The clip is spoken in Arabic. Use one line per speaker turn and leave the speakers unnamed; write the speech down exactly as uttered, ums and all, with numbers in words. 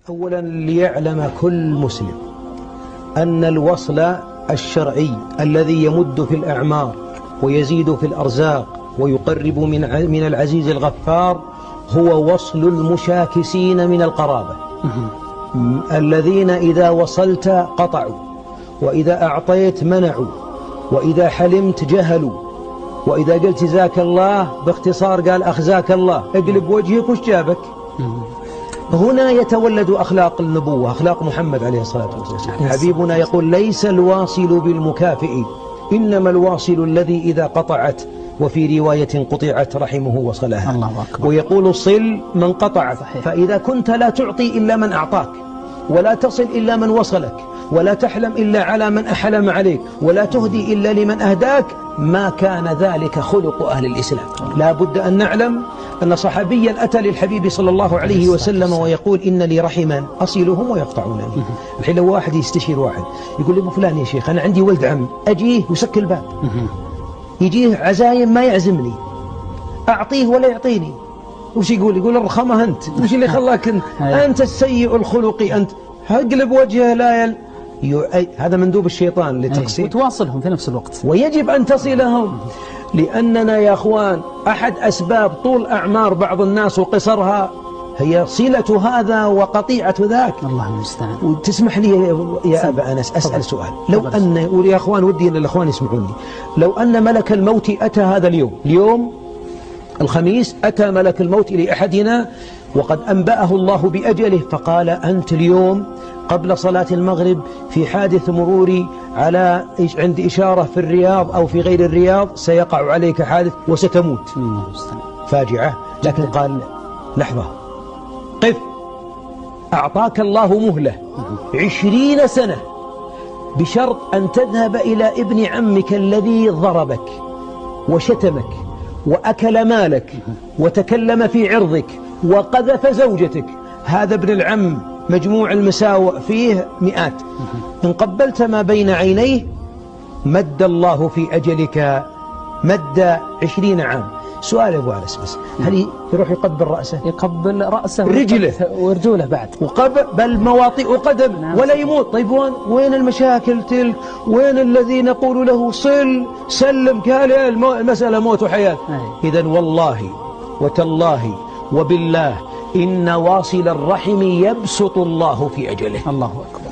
أولا ليعلم كل مسلم أن الوصل الشرعي الذي يمد في الأعمار ويزيد في الأرزاق ويقرب من من العزيز الغفار هو وصل المشاكسين من القرابة الذين إذا وصلت قطعوا، وإذا أعطيت منعوا، وإذا حلمت جهلوا، وإذا قلت جزاك الله باختصار قال أخزاك الله، اقلب وجهك وش جابك. هنا يتولد أخلاق النبوة، أخلاق محمد عليه الصلاة والسلام. حبيبنا يقول ليس الواصل بالمكافئ إنما الواصل الذي إذا قطعت، وفي رواية قطعت رحمه وصلها.
الله أكبر.
ويقول صل من قطع. فإذا كنت لا تعطي إلا من أعطاك، ولا تصل إلا من وصلك، ولا تحلم إلا على من أحلم عليك، ولا تهدي إلا لمن أهداك، ما كان ذلك خلق أهل الإسلام. لا بد أن نعلم أن صحابيا أتى للحبيب صلى الله عليه وسلم ويقول إن لي رحما أصلهم ويقطعونني. الحين لو واحد يستشير واحد يقول لي فلان يا شيخ أنا عندي ولد عم، أجيه وسك الباب، يجيه عزايم ما يعزمني، أعطيه ولا يعطيني، وش يقول؟ يقول الرخمة أنت، وش اللي خلاك أنت؟ أنت السيء الخلق أنت، اقلب وجهه لا يل يؤي... هذا مندوب الشيطان لتقصير
وتواصلهم في نفس الوقت،
ويجب أن تصلهم. لأننا يا أخوان أحد أسباب طول أعمار بعض الناس وقصرها هي صلة هذا وقطيعة ذاك.
الله المستعان.
وتسمح لي يا أبا أنس أسأل سؤال، لو أن ويا أخوان ودي أن الأخوان يسمعوني، لو أن ملك الموت أتى هذا اليوم، اليوم الخميس، أتى ملك الموت لأحدنا وقد أنبأه الله بأجله فقال أنت اليوم قبل صلاة المغرب في حادث مروري على عند إشارة في الرياض أو في غير الرياض سيقع عليك حادث وستموت. فاجعة. لكن قال لحظة قف، أعطاك الله مهلة عشرين سنة بشرط أن تذهب إلى ابن عمك الذي ضربك وشتمك وأكل مالك وتكلم في عرضك وقذف زوجتك، هذا ابن العم مجموع المساوئ فيه مئات، إن قبلت ما بين عينيه مد الله في أجلك مد عشرين عام. سؤال يا أبو أنس بس، هل يروح يقبل رأسه؟
يقبل رأسه
رجله
ورجوله بعد،
وقبل بل مواطئ قدم ولا يموت. طيب وين وين المشاكل تلك؟ وين الذي نقول له صل سلم؟ قال المسألة موت وحياة. إذن والله وتالله وبالله إن واصل الرحم يبسط الله في أجله.
الله أكبر.